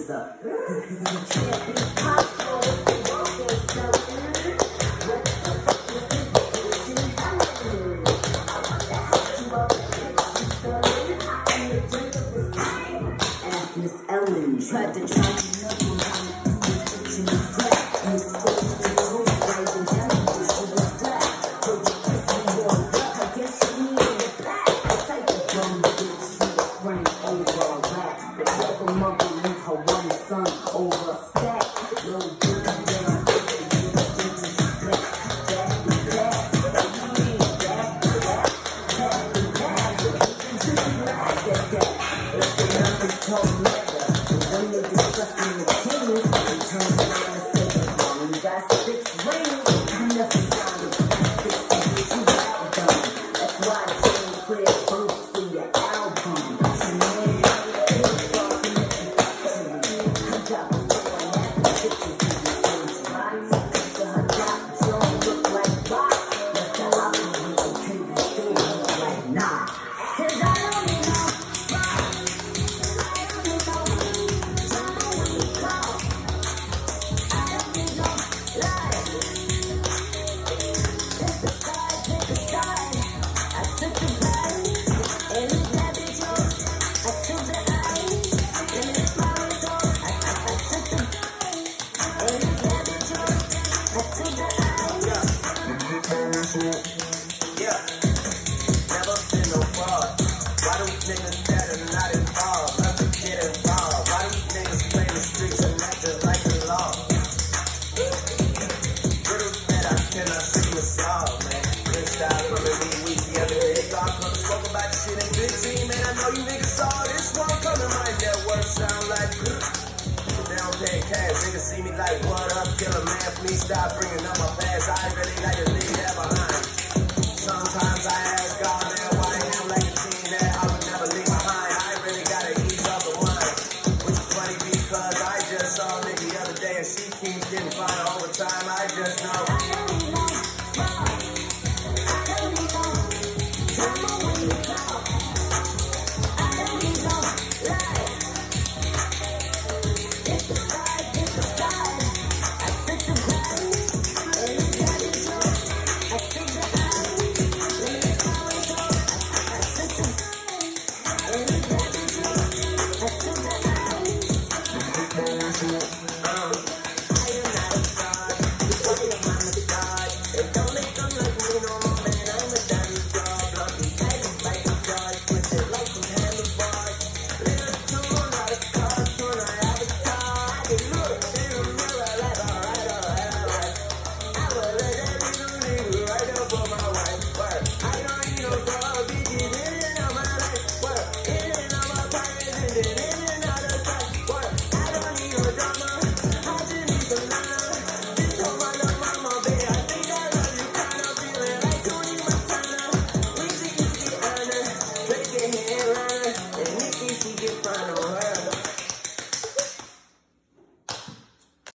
is up. You can't be popular if you want yourself. What the fuck is this bitch in hell? I wonder how you all get you started. I am the drink of this time. Ask Miss Ellen. Tried to try to know how to do this bitch in the crack. And exposed to the whole ways and telling you she was black. Told you kiss me your butt. I guess you needed it back. The type of dumb bitch you a friend over a rap. The type of mother leave her one son over a stack. Little bitch down, when you're discussing the kings, you turn around and say, "Mom, you got 6 rings." You never sounded plastic, and you out done. That's why I came clear first for your album. You know you got the I got before and after pictures of the same spots. So her top don't look like rock. That's the opposite of cable still look like nah. 'Cause I only know rock. Yeah, never been no fraud. Why do niggas that are not involved have to get involved? Why do niggas play the streets and act just like the law? Riddles that I cannot seem to solve, man. Good style from every week, the other day. God come to talk about this shit in big team, man. I know you niggas saw this one coming. My network sound like good. They don't pay cash, niggas see me like, what up, killer man? Please stop bringing up my past. I really like to